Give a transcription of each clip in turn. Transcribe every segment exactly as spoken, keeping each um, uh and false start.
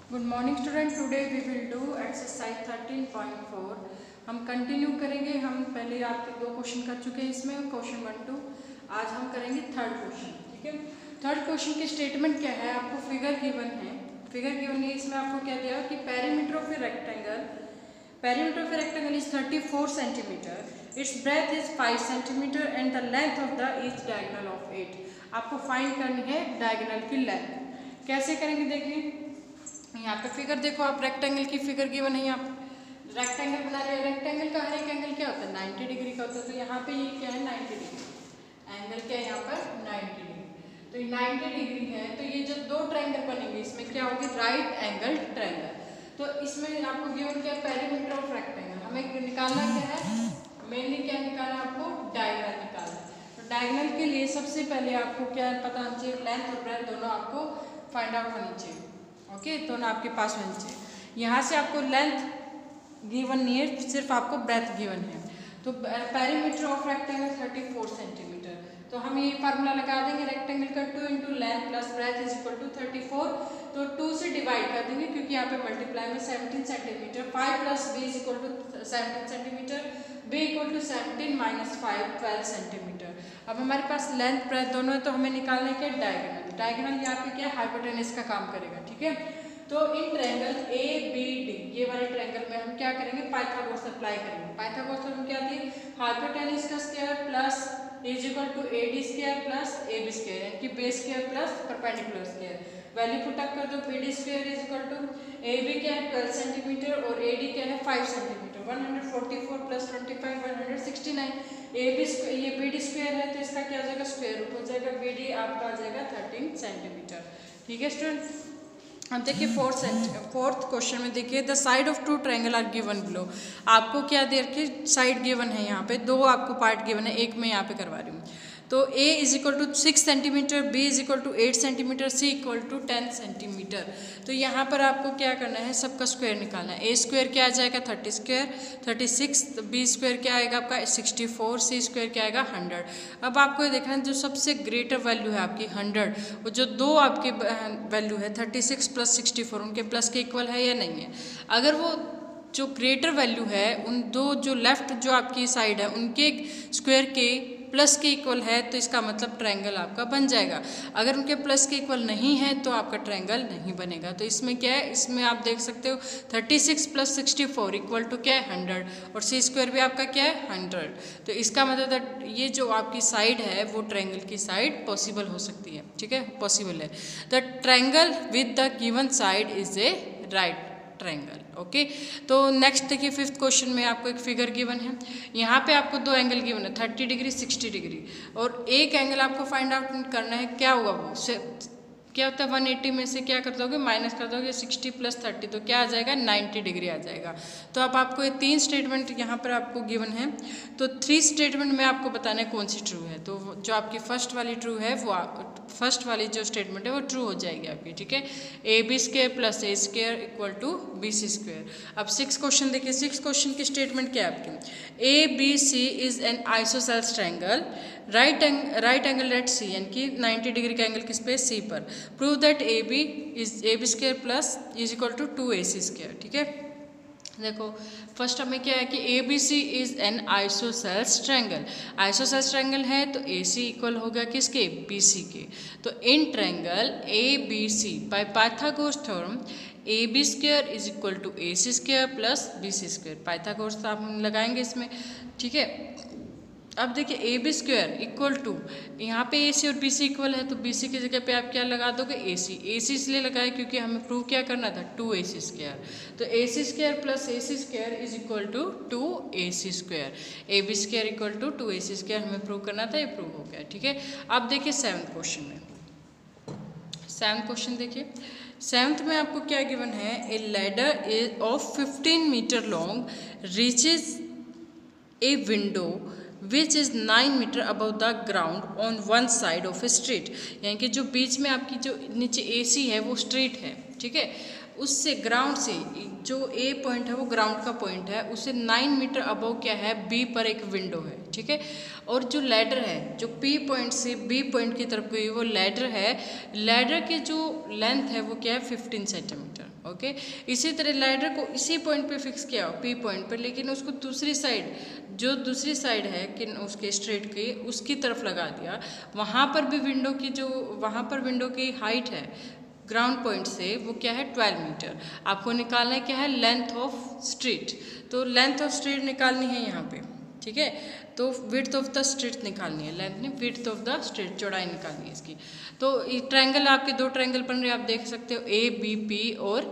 Good morning student, today we will do exercise thirteen point four. हम continue करेंगे। हम पहले आपके दो क्वेश्चन कर चुके हैं इसमें, क्वेश्चन वन टू। आज हम करेंगे थर्ड क्वेश्चन। ठीक है, थर्ड क्वेश्चन की स्टेटमेंट क्या है, आपको फिगर गिवन है। फिगर गिवन है, इसमें आपको क्या दिया कि perimeter of a rectangle perimeter of a rectangle is thirty four centimetre, its breadth is five centimetre and the length of the each diagonal of eight. आपको फाइंड करनी है डायगोनल की लेंथ। कैसे करेंगे देखिए, यहाँ पे फिगर देखो आप, रेक्टेंगल की फिगर गिवन है। यहाँ पे रेक्टेंगल बना रहे हैं। रेक्टेंगल का हर एक एंगल क्या होता है, नाइन्टी डिग्री का होता है। तो यहाँ पे ये क्या है, नाइन्टी डिग्री एंगल क्या है यहाँ पर, नाइन्टी डिग्री। तो ये नाइन्टी डिग्री है। तो ये जो दो ट्रायंगल बनेंगे इसमें क्या होगी, राइट एंगल ट्रायंगल। तो इसमें आपको गिवन क्या है, पेरीमीटर ऑफ रेक्टेंगल। हमें निकालना क्या है, मेनली क्या निकालना है, आपको डायगोनल निकालना है। तो डायगोनल के लिए सबसे पहले आपको क्या पता होना चाहिए, लेंथ और ब्रेथ दोनों आपको फाइंड आउट होनी चाहिए। ओके okay, दोनों आपके पास होनी चाहिए। यहाँ से आपको लेंथ गिवन नहीं है, सिर्फ आपको ब्रेथ गिवन है। तो perimeter of rectangle thirty four centimetre. तो हम ये फार्मूला लगा देंगे, रेक्टेंगल का two into length plus breadth is equal to thirty four. तो टू से डिवाइड कर देंगे क्योंकि यहाँ पे मल्टीप्लाई में seventeen centimetre. Five plus B is equal to seventeen centimetre, B equal to seventeen minus five twelve centimetre. अब हमारे पास लेंथ ब्रेथ दोनों है, तो हमें निकालना है क्या, डायगोनल। डायगोनल यहाँ पे क्या, हाइपोटेनस का काम करेगा। ठीक है, तो in triangle A B D, ये वाले ट्रायंगल में हम क्या करेंगे, पाइथागोरस अप्लाई करेंगे। पाइथागोरस हम क्या दिए, हाइपोटेनस का square plus is equal to A D square plus A B square, यानी कि base square plus perpendicular square. Value put up कर दो, B D square is equal to A B क्या है ट्वेल्व सेंटीमीटर और A D क्या है five centimetre. One hundred forty four plus twenty five one hundred sixty nine. A B ये B D square है तो इसका क्या हो जाएगा, स्क्वायर रूट हो जाएगा। बी डी आपका आ जाएगा थर्टीन सेंटीमीटर। ठीक है स्टूडेंट, अब देखिए फोर्थ फोर्थ क्वेश्चन में देखिए, the side of two triangle are given below. आपको क्या दे रखी, साइड गिवन है। यहाँ पे दो आपको पार्ट गिवन है, एक मैं यहाँ पे करवा रही हूँ। तो a is equal to six centimetre, b is equal to eight centimetre, c equal to ten centimetre. तो यहाँ पर आपको क्या करना है, सबका स्क्वायर निकालना है। a स्क्वायर क्या आ जाएगा, thirty square thirty six, b square क्या आएगा आपका सिक्सटी फोर, c स्क्वायर क्या आएगा हंड्रेड। अब आपको ये देखना है जो सबसे ग्रेटर वैल्यू है आपकी हंड्रेड, वो जो दो आपके वैल्यू है thirty six plus sixty four, उनके प्लस के इक्वल है या नहीं है। अगर वो जो ग्रेटर वैल्यू है उन दो जो लेफ्ट जो आपकी साइड है उनके स्क्वायर के प्लस के इक्वल है, तो इसका मतलब ट्रायंगल आपका बन जाएगा। अगर उनके प्लस के इक्वल नहीं है तो आपका ट्रायंगल नहीं बनेगा। तो इसमें क्या है, इसमें आप देख सकते हो thirty six plus sixty four equal to क्या है हंड्रेड, और सी स्क्वायर भी आपका क्या है हंड्रेड। तो इसका मतलब ये जो आपकी साइड है वो ट्रायंगल की साइड पॉसिबल हो सकती है। ठीक है, पॉसिबल है। The triangle with the given side is a right triangle. Okay, तो नेक्स्ट देखिए फिफ्थ क्वेश्चन में आपको एक फिगर गिवन है। यहाँ पे आपको दो एंगल गिवन है, थर्टी डिग्री सिक्सटी डिग्री, और एक एंगल आपको फाइंड आउट करना है। क्या होगा वो से, क्या होता है, वन एटी में से क्या कर दोगे, माइनस कर दोगे सिक्सटी प्लस थर्टी, तो क्या आ जाएगा, नाइन्टी डिग्री आ जाएगा। तो अब आपको ये तीन स्टेटमेंट यहाँ पर आपको गिवन है। तो थ्री स्टेटमेंट में आपको बताना है कौन सी ट्रू है। तो जो आपकी फर्स्ट वाली ट्रू है वो फर्स्ट वाली जो स्टेटमेंट है वो ट्रू हो जाएगी आपकी। ठीक है, A B square plus A square equal to B C square. अब सिक्स क्वेश्चन देखिए, सिक्स क्वेश्चन की स्टेटमेंट क्या है आपकी, A B C is an isosceles triangle, right right angle at C, यानी कि नाइन्टी डिग्री का एंगल किस पे, सी पर। Prove that A B is A B square plus is equal to two A C square. ठीक है, देखो first हमें क्या है कि A B C is an isosceles triangle. Isosceles triangle है तो ए सी इक्वल होगा किसके, बी सी के। तो in triangle A B C by Pythagoras theorem A B square is equal to A C square plus B C square. Pythagoras तो आप लगाएंगे इसमें। ठीक है, अब देखिए A B square equal to, यहाँ पे ए सी और बी सी इक्वल है, तो बी सी की जगह पे आप क्या लगा दोगे, ए सी। ए सी इसलिए लगाए क्योंकि हमें प्रूव क्या करना था, टू ए सी स्क्वायर। तो A C square plus A C square is equal to two A C square. A B square equal to two A C square हमें प्रूव करना था, ये प्रूव हो गया। ठीक है, अब देखिए सेवन्थ क्वेश्चन में, सेवन्थ क्वेश्चन देखिए, सेवन्थ में आपको क्या गिवन है, a ladder is of fifteen metre long reaches a window which is nine metre above the ground on one side of a street, यानी कि जो बीच में आपकी जो नीचे ए सी है वो स्ट्रीट है। ठीक है, उससे ग्राउंड से जो ए पॉइंट है वो ग्राउंड का पॉइंट है, उससे नाइन मीटर अबव क्या है, बी पर एक विंडो है। ठीक है, और जो लैडर है जो पी पॉइंट से बी पॉइंट की तरफ गई वो लैडर है, लैडर की जो लेंथ है वो क्या है, फिफ्टीन सेंटीमीटर। ओके। इसी तरह लैडर को इसी पॉइंट पे फिक्स किया पी पॉइंट पे, लेकिन उसको दूसरी साइड, जो दूसरी साइड है कि उसके स्ट्रेट के उसकी तरफ लगा दिया, वहाँ पर भी विंडो की जो वहाँ पर विंडो की हाइट है ग्राउंड पॉइंट से वो क्या है ट्वेल्व मीटर। आपको निकालना है क्या है लेंथ ऑफ स्ट्रीट, तो लेंथ ऑफ स्ट्रीट निकालनी है यहाँ पे, ठीक है। तो विड्थ ऑफ द स्ट्रीट निकालनी है, लेंथ नहीं विड्थ ऑफ द स्ट्रीट, चौड़ाई निकालनी है इसकी। तो ट्रायंगल आपके दो ट्रायंगल बन रहे हैं, आप देख सकते हो ए बी पी और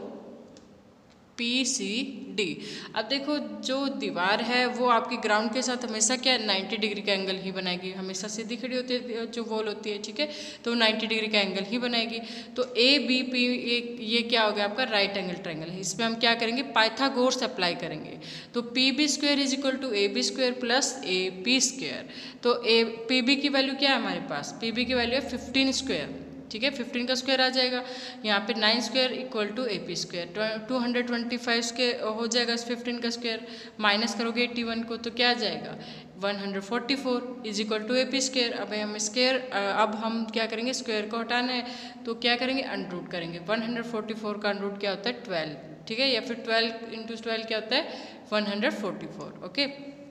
पी सी डी। अब देखो जो दीवार है वो आपकी ग्राउंड के साथ हमेशा क्या नाइन्टी डिग्री का एंगल ही बनाएगी, हमेशा सीधी खड़ी होती है जो वॉल होती है, ठीक है, तो नाइन्टी डिग्री का एंगल ही बनाएगी। तो ए बी पी ये ये क्या हो गया आपका राइट एंगल ट्रायंगल है। इसमें हम क्या करेंगे पाइथागोरस अप्लाई करेंगे। तो P B square is equal to A B square plus A P square. तो ए पी बी की वैल्यू क्या है हमारे पास, पी बी की वैल्यू है फिफ्टीन स्क्वायर, ठीक है, फिफ्टीन का स्क्वायर आ जाएगा। यहाँ पे nine square equal to A P square, two hundred twenty five square हो जाएगा फिफ्टीन का स्क्वायर, माइनस करोगे एट्टी वन को तो क्या आ जाएगा one hundred forty four is equal to A P square. अब हम स्क्वायर अब हम क्या करेंगे स्क्वायर को हटाना है, तो क्या करेंगे अनरूट करेंगे। वन हंड्रेड फोर्टी फोर का अनरूट क्या होता है ट्वेल्व, ठीक है, या फिर ट्वेल्व इंटू ट्वेल्व क्या होता है one hundred forty four. Okay,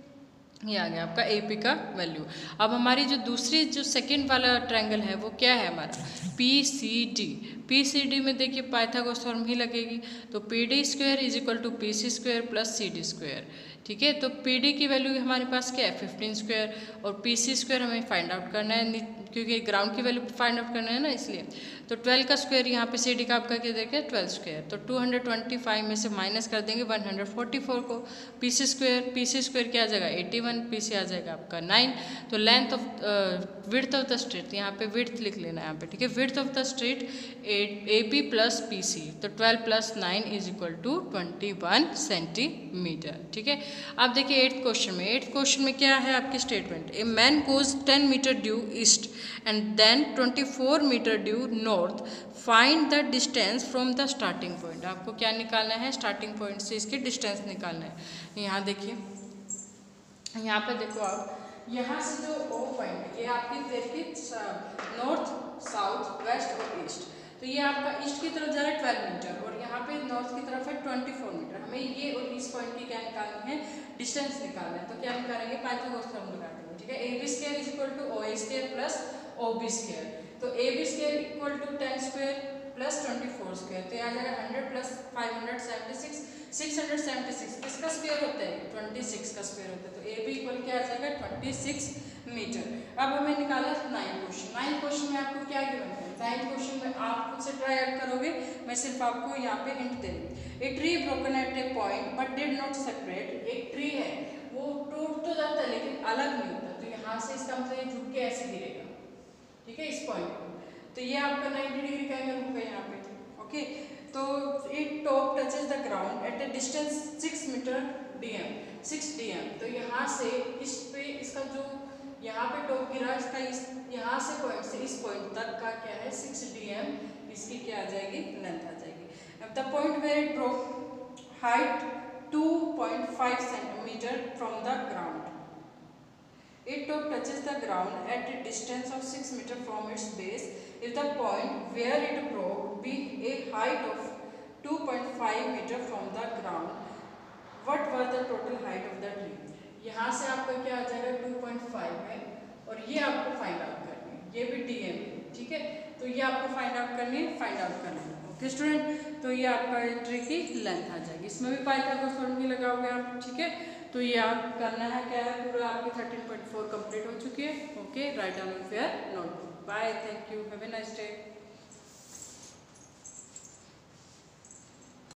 ये आ गया आपका ए पी का वैल्यू। अब हमारी जो दूसरी जो सेकंड वाला ट्रायंगल है वो क्या है हमारा P C D. P C D में देखिए पाइथागोरस फॉर्म ही लगेगी, तो P D square is equal to P C square plus C D square, ठीक है। तो पी डी की वैल्यू हमारे पास क्या है फिफ्टीन स्क्वायर, और पी सी स्क्वायर हमें फाइंड आउट करना है क्योंकि ग्राउंड की वैल्यू फाइंड आउट करना है ना, इसलिए। तो ट्वेल्व का स्क्वायर यहाँ पे सी डी का आपका क्या देखिए ट्वेल्व स्क्वायर, तो टू हंड्रेड ट्वेंटी फाइव में से माइनस कर देंगे वन हंड्रेड फोर्टी फोर को। P C square P C square क्या आ जाएगा एटी वन, पी सी आ जाएगा आपका नाइन। तो length of width of the street, यहाँ पे विड्थ लिख लेना है यहाँ पे, ठीक है, width of the street A P plus P C, तो twelve plus nine is equal to twenty one centimetre, ठीक है। अब देखिए एट्थ क्वेश्चन में, एट्थ क्वेश्चन में क्या है आपकी statement, a man goes ten metre due east and then twenty four metre due north, find the distance from the starting point. आपको क्या निकालना है स्टार्टिंग पॉइंट से इसके डिस्टेंस निकालना है। यहाँ देखिए, यहाँ पे देखो आप, यहाँ से जो ओ पॉइंट है ये आपकी देखिए नॉर्थ साउथ वेस्ट और ईस्ट, तो ये आपका ईस्ट की तरफ जा रहा है ट्वेल्व मीटर और यहाँ पे नॉर्थ की तरफ है ट्वेंटी फोर मीटर। हमें ये और इस पॉइंट की क्या निकालनी है डिस्टेंस निकालना है। तो क्या निकालेंगे पाइथागोरस थ्योरम लगा देंगे, ठीक है। A B square is equal to O A square plus O B square, तो A B square equal to ten square plus twenty four square, तो आ जाएगा hundred plus five hundred seventy six, six hundred seventy six किसका square होता है twenty six का square होता है, तो ए बी इक्वल क्या आ जाएगा ट्वेंटी सिक्स मीटर। अब हमें निकाला नाइन क्वेश्चन। नाइन क्वेश्चन में आपको क्या गिवन है, नाइन क्वेश्चन में आप खुद से ट्राई आउट करोगे, मैं सिर्फ आपको यहाँ पे हिंट दे दूँ। A tree broken at a point but did not separate, एक ट्री है वो टूट तो जाता है लेकिन अलग नहीं होता, तो यहाँ से इसका मतलब ये झुक के ऐसे गिरेगा, ठीक है, इस पॉइंट पर। तो ये आपका नाइन्टी डिग्री का एंगल होगा यहाँ पे, ओके। तो it top touches the ground at a distance six metre DM, six DM, तो यहाँ से इस पे इसका जो यहाँ पे टॉप गिरा इसका इस यहाँ से पॉइंट से इस पॉइंट तक का क्या है सिक्स डीएम, इसकी क्या आ जाएगी लेंथ आ जाएगी। अब the point where it broke height two point five centimetre from the ground, it top touches the ground at a distance of six meter from its base. If the point where it broke be a height of two point five meter from the ground, what were the total height of the tree? यहाँ से आपका क्या आ जाएगा to point five है और ये आपको फाइंड आउट करनी है, ये भी डीएम है, ठीक है। तो ये आपको फाइंड आउट करनी है, फाइंड आउट करना है, ओके स्टूडेंट। तो ये आपका ट्री की लेंथ आ जाएगी, इसमें भी पाइथागोरस थ्योरम भी लगाओगे आप, ठीक है। तो ये आप करना है क्या है पूरा आपकी थर्टीन पॉइंट फोर कंप्लीट हो चुकी है, okay. Write down with your notebook. Bye, thank you, have a nice day.